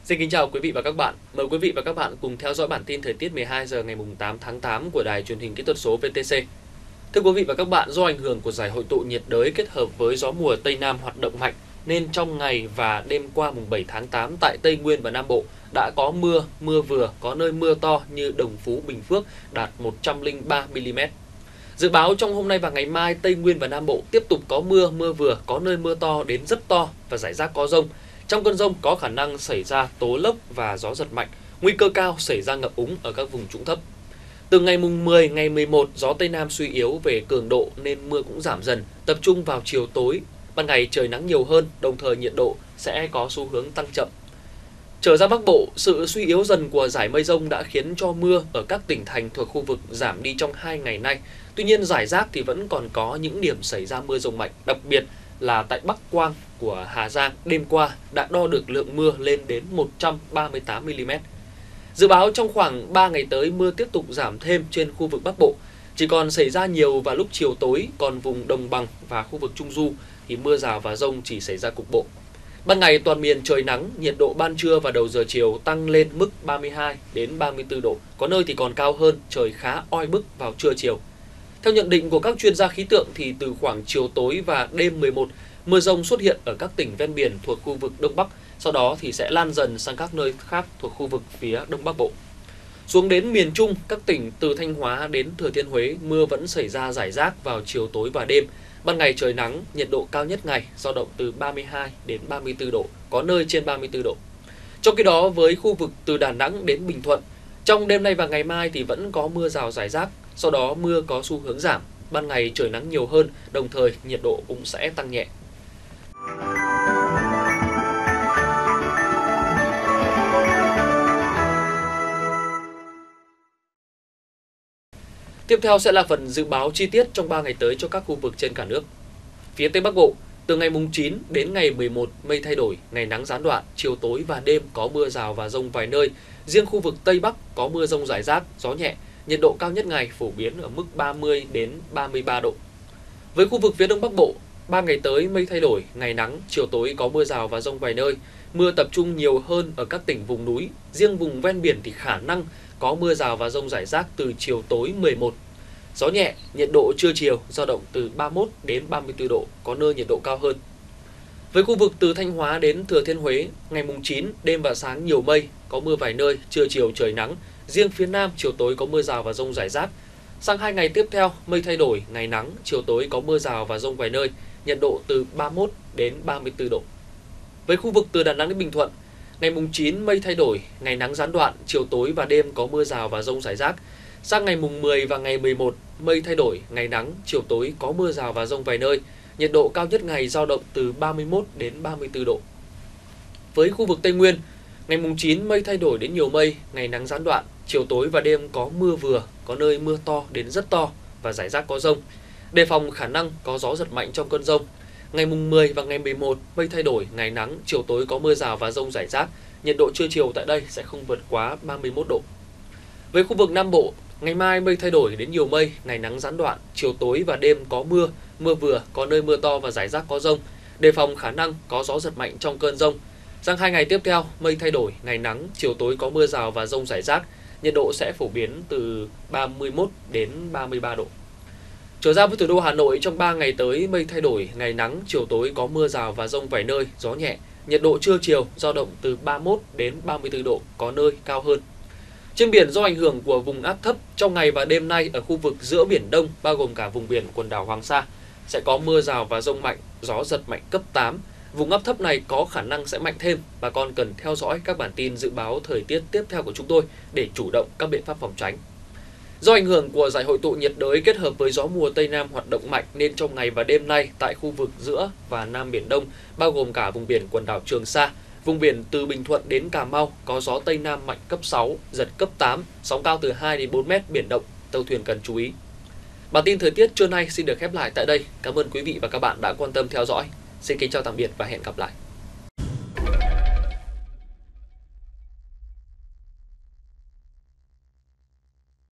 Xin kính chào quý vị và các bạn. Mời quý vị và các bạn cùng theo dõi bản tin thời tiết 12 giờ ngày 8 tháng 8 của Đài Truyền hình Kỹ thuật số VTC. Thưa quý vị và các bạn, do ảnh hưởng của giải hội tụ nhiệt đới kết hợp với gió mùa Tây Nam hoạt động mạnh nên trong ngày và đêm qua mùng 7 tháng 8 tại Tây Nguyên và Nam Bộ đã có mưa, mưa vừa, có nơi mưa to như Đồng Phú, Bình Phước đạt 103 mm. Dự báo trong hôm nay và ngày mai, Tây Nguyên và Nam Bộ tiếp tục có mưa, mưa vừa, có nơi mưa to đến rất to và rải rác có dông. Trong cơn dông có khả năng xảy ra tố lốc và gió giật mạnh, nguy cơ cao xảy ra ngập úng ở các vùng trũng thấp. Từ ngày mùng 10, ngày 11, gió Tây Nam suy yếu về cường độ nên mưa cũng giảm dần, tập trung vào chiều tối. Ban ngày trời nắng nhiều hơn, đồng thời nhiệt độ sẽ có xu hướng tăng chậm. Trở ra Bắc Bộ, sự suy yếu dần của dải mây rông đã khiến cho mưa ở các tỉnh thành thuộc khu vực giảm đi trong 2 ngày nay. Tuy nhiên, rải rác thì vẫn còn có những điểm xảy ra mưa rông mạnh, đặc biệt là tại Bắc Quang của Hà Giang đêm qua đã đo được lượng mưa lên đến 138 mm. Dự báo trong khoảng 3 ngày tới mưa tiếp tục giảm thêm trên khu vực Bắc Bộ, chỉ còn xảy ra nhiều vào lúc chiều tối, còn vùng đồng bằng và khu vực Trung Du thì mưa rào và dông chỉ xảy ra cục bộ. Ban ngày toàn miền trời nắng, nhiệt độ ban trưa và đầu giờ chiều tăng lên mức 32 đến 34 độ, có nơi thì còn cao hơn, trời khá oi bức vào trưa chiều. Theo nhận định của các chuyên gia khí tượng thì từ khoảng chiều tối và đêm 11, mưa rông xuất hiện ở các tỉnh ven biển thuộc khu vực Đông Bắc, sau đó thì sẽ lan dần sang các nơi khác thuộc khu vực phía Đông Bắc Bộ. Xuống đến miền Trung, các tỉnh từ Thanh Hóa đến Thừa Thiên Huế, mưa vẫn xảy ra rải rác vào chiều tối và đêm. Ban ngày trời nắng, nhiệt độ cao nhất ngày dao động từ 32 đến 34 độ, có nơi trên 34 độ. Trong khi đó, với khu vực từ Đà Nẵng đến Bình Thuận, trong đêm nay và ngày mai thì vẫn có mưa rào rải rác, sau đó mưa có xu hướng giảm. Ban ngày trời nắng nhiều hơn, đồng thời nhiệt độ cũng sẽ tăng nhẹ. Tiếp theo sẽ là phần dự báo chi tiết trong 3 ngày tới cho các khu vực trên cả nước. Phía Tây Bắc Bộ, từ ngày mùng 9 đến ngày 11 mây thay đổi, ngày nắng gián đoạn, chiều tối và đêm có mưa rào và dông vài nơi. Riêng khu vực Tây Bắc có mưa dông rải rác, gió nhẹ, nhiệt độ cao nhất ngày phổ biến ở mức 30 đến 33 độ. Với khu vực phía Đông Bắc Bộ, 3 ngày tới mây thay đổi, ngày nắng, chiều tối có mưa rào và dông vài nơi. Mưa tập trung nhiều hơn ở các tỉnh vùng núi, riêng vùng ven biển thì khả năng có mưa rào và dông rải rác từ chiều tối 11. Gió nhẹ, nhiệt độ trưa chiều dao động từ 31 đến 34 độ, có nơi nhiệt độ cao hơn. Với khu vực từ Thanh Hóa đến Thừa Thiên Huế, ngày mùng 9, đêm và sáng nhiều mây, có mưa vài nơi, trưa chiều trời nắng. Riêng phía Nam, chiều tối có mưa rào và dông rải rác. Sang 2 ngày tiếp theo, mây thay đổi, ngày nắng, chiều tối có mưa rào và dông vài nơi, nhiệt độ từ 31 đến 34 độ. Với khu vực từ Đà Nẵng đến Bình Thuận, ngày mùng 9 mây thay đổi, ngày nắng gián đoạn, chiều tối và đêm có mưa rào và dông rải rác. Sang ngày mùng 10 và ngày 11, mây thay đổi, ngày nắng, chiều tối có mưa rào và dông vài nơi, nhiệt độ cao nhất ngày dao động từ 31 đến 34 độ. Với khu vực Tây Nguyên, ngày mùng 9 mây thay đổi đến nhiều mây, ngày nắng gián đoạn, chiều tối và đêm có mưa vừa, có nơi mưa to đến rất to và rải rác có dông. Đề phòng khả năng có gió giật mạnh trong cơn dông. Ngày mùng 10 và ngày 11, mây thay đổi, ngày nắng, chiều tối có mưa rào và dông rải rác, nhiệt độ trưa chiều tại đây sẽ không vượt quá 31 độ. Với khu vực Nam Bộ, ngày mai mây thay đổi đến nhiều mây, ngày nắng gián đoạn, chiều tối và đêm có mưa, mưa vừa, có nơi mưa to và rải rác có dông. Đề phòng khả năng có gió giật mạnh trong cơn dông. Sang 2 ngày tiếp theo, mây thay đổi, ngày nắng, chiều tối có mưa rào và dông rải rác, nhiệt độ sẽ phổ biến từ 31 đến 33 độ. Trở ra với thủ đô Hà Nội, trong 3 ngày tới mây thay đổi, ngày nắng, chiều tối có mưa rào và dông vài nơi, gió nhẹ, nhiệt độ trưa chiều dao động từ 31 đến 34 độ, có nơi cao hơn. Trên biển, do ảnh hưởng của vùng áp thấp, trong ngày và đêm nay ở khu vực giữa Biển Đông, bao gồm cả vùng biển quần đảo Hoàng Sa, sẽ có mưa rào và dông mạnh, gió giật mạnh cấp 8. Vùng áp thấp này có khả năng sẽ mạnh thêm, bà con cần theo dõi các bản tin dự báo thời tiết tiếp theo của chúng tôi để chủ động các biện pháp phòng tránh. Do ảnh hưởng của giải hội tụ nhiệt đới kết hợp với gió mùa Tây Nam hoạt động mạnh nên trong ngày và đêm nay tại khu vực giữa và Nam Biển Đông, bao gồm cả vùng biển quần đảo Trường Sa, vùng biển từ Bình Thuận đến Cà Mau có gió Tây Nam mạnh cấp 6, giật cấp 8, sóng cao từ 2 đến 4 mét, biển động, tàu thuyền cần chú ý. Bản tin thời tiết trưa nay xin được khép lại tại đây. Cảm ơn quý vị và các bạn đã quan tâm theo dõi. Xin kính chào tạm biệt và hẹn gặp lại.